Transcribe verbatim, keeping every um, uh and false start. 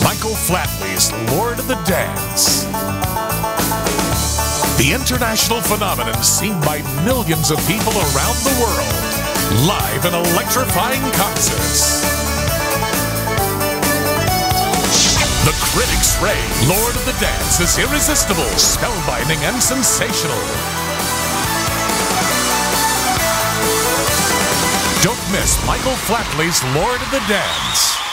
Michael Flatley's Lord of the Dance. The international phenomenon seen by millions of people around the world, live in electrifying concerts. The critics rave Lord of the Dance is irresistible, spellbinding, and sensational. Don't miss Michael Flatley's Lord of the Dance.